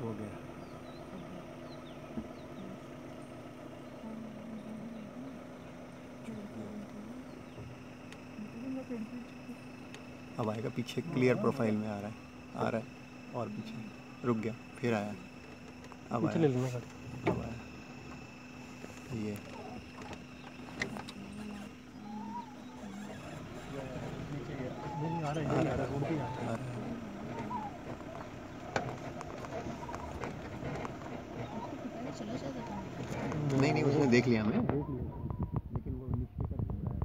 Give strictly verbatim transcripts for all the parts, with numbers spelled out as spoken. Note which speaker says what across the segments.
Speaker 1: हो गया। अब आएगा पीछे, क्लियर प्रोफाइल में आ रहा है, आ रहा है और पीछे रुक गया, फिर आया, अब आया, अब आया, ये आ रहा है, आ रहा है। नहीं नहीं उसने देख लिया, हमें देख लिया, लेकिन वो नीचे का घूम रहा है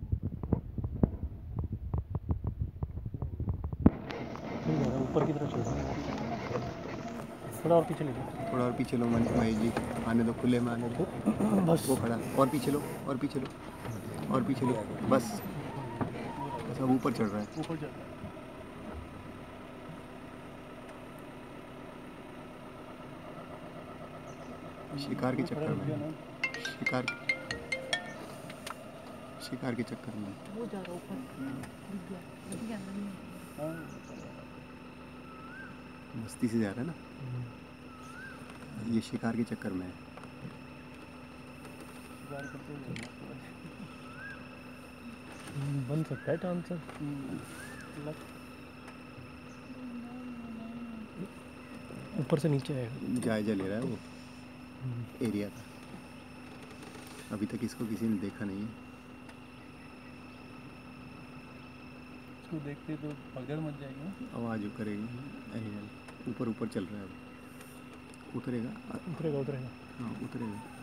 Speaker 1: अभी। ऊपर की तरफ चल रहा है, थोड़ा और पीछे ले लो, थोड़ा और पीछे लो महेश जी, आने दो, खुले में आने दो, बस वो खड़ा, और पीछे लो, और पीछे लो, और पीछे लो, बस बस अब ऊपर चढ़ रहा है, ऊपर चढ़ रहा है। शिकार के चक्कर में, शिकार शिकार के चक्कर में वो जा रहा ऊपर, दिख गया, दिख गया ना, मस्ती से जा रहा है ना, ये शिकार के चक्कर में है। बन सकता है चांस, ऊपर से नीचे आएगा, जायजा ले रहा है वो एरिया का। अभी तक इसको किसी ने देखा नहीं है, इसको देखते तो पगड़ मच जाएगी, आवाज़ करेगी, एनिमल ऊपर ऊपर चल रहा है, अब उतरेगा उतरेगा उतरेगा हाँ उतरेगा।